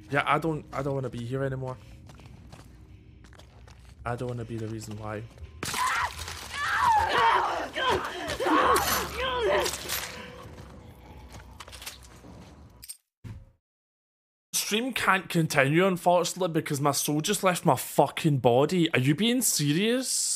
Yeah, I don't want to be here anymore. I don't want to be the reason why. Stream can't continue, unfortunately, because my soul just left my fucking body. Are you being serious?